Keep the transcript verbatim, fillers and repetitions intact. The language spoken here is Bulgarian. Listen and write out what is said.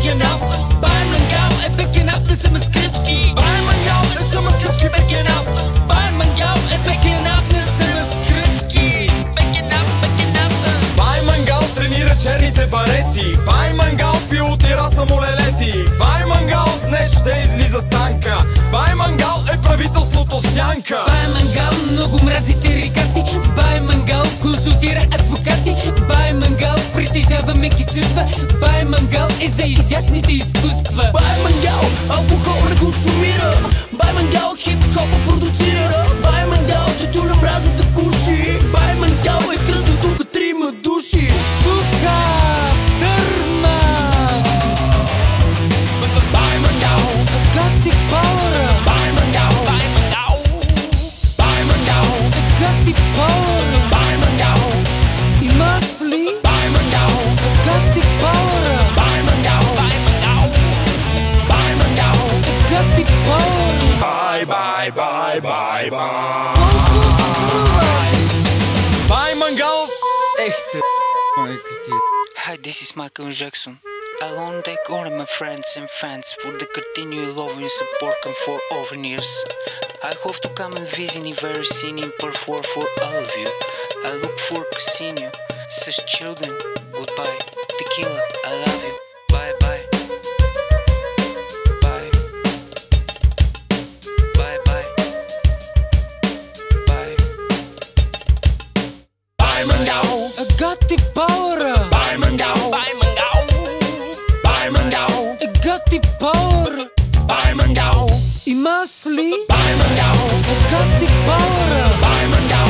big enough. Bai Mangau е big enough, не са маскрички. Bai Mangau не са маскрички, big enough. Bai Mangau е big enough, не са маскрички. Big enough, big enough. Бай Мангау тренира черните барети. Бай Мангау пилотира самолелети. Бай Мангау днес ще излиза с танка. Бай Мангау е правителството в сянка. Бай Мангау много мрази терикати. Бай Мангау консултира адвокати. Бай Мангау притежава меки чувства. Бай Мангау е за изящните изкуства. Бай Мангау алкохол не консумира. Бай Мангау хип-хопа продуцира. Бай Мангау тютюна мрази да пуши. Бай Мангау е кръстна тук трима души. Тука търма. Бай Мангау гати пауъра. Бай Мангау, Бай Мангау, Бай Мангау гати пауъра. Бай Мангау имаш ли? Бай Мангау гати пауъра. Бай Мангау, Бай Мангау, Бай Мангау гати пауъра. Бай, бай, бай, бай, бай. Бай Мангау. Ехте майка ти. Hi, this is Michael Jackson. I want to thank all of my friends and fans for the continued love and support and for over years. I hope to come and visit you very soon and perform for all of you. I look forward to seeing you. Such children, goodbye. Tequila, I love you. Bye bye. Bye. Bye bye. Bye. Bye Mangau гати пауъра. Bай Mangau, Bай Mangau, Bай Mangau гати пауъра. Bай Mangau имаш ли? Bай Mangau гати пауъра. Bай Mangau,